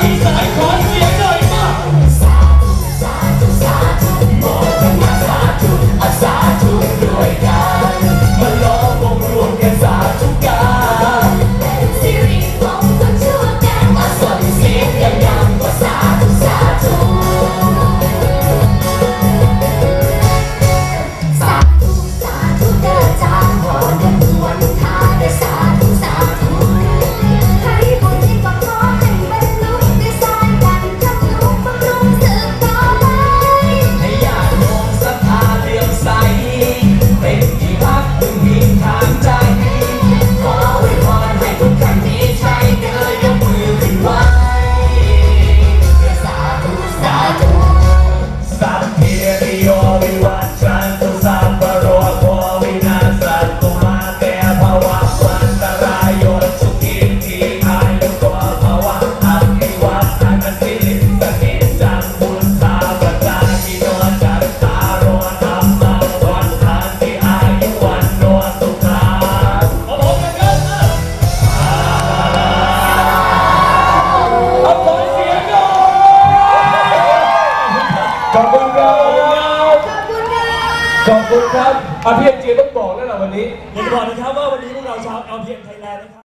ดีใจขอเสียงหน่อยมาสาธุสาธุสาธุโมทนาสาธุสาธุด้วยกันมาล้อวงรวมกันสาธุกันเป็นสิริมงคลชั่วกันมาส่งเสียงดังๆว่าสาธุสาธุสาธุสาธุเดินจางขอเดินวันทาได้สาธุสาธุใครบุญที่ก็ขอให้เป็นลูกได้สายกันทั้งลูกบำรุงสืบต่อไปให้ญาติโยมศรัทธาเลื่อมใสเป็นที่พักพึ่งพิงทางใจขออวยพรให้ทุกท่านมีชัยเกิดยกมือขึ้นไว้สาธุสาธุสัพเพริโยวิวัชชันตุสัพพะโรโควินาศตุมาเตภวัตวันตรายโยสุขิทีอายุโกภวะอภิวัฒนสิริสกิจจังบุญตาปัจจายิโนจัตตารโอธรรมวันทันติอายุวันโนสุขังขอบคุณกันเอาขอเสียงหน่อยขอบคุณครับขอบคุณครับพี่เอ็นจีต้องบอกแล้วล่ะวันนี้อยากจะบอกนะครับว่าวันนี้พวกเราชาวLPM Thailand นะครับ